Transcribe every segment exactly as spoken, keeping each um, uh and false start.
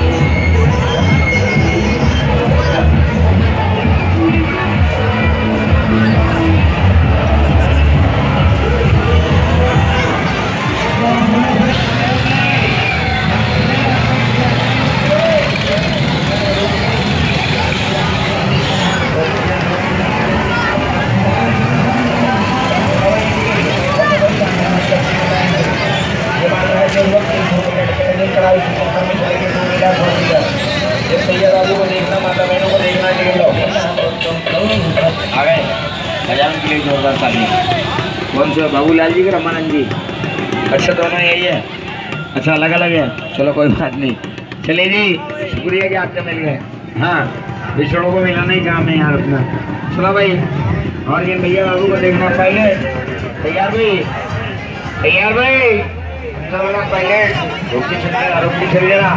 कौन से बाबूलाल जी के रमानंद जी? अच्छा दोनों यही है। अच्छा अलग अलग है, चलो कोई बात नहीं। चलिए जी, शुक्रिया कि आपसे मिल गए। हाँ बिछड़ों को मिलाना ही काम है यार अपना। चलो भाई, और ये भैया बाबू को देखना पहले। तैयार भाई, तैयार भाई, पहले रोटी चल रोटी चल जरा।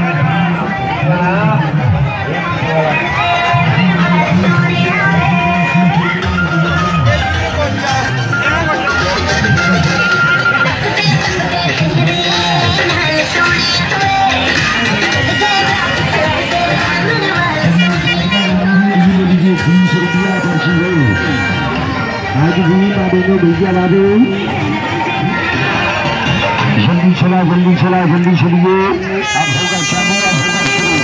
जल्दी चला जल्दी चला जल्दी चलिए, अब होगा चालू, अब होगा शुरू।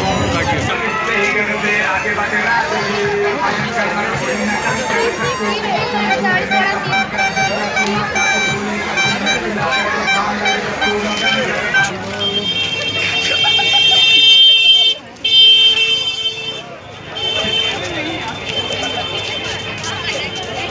आगे बढ़ेगा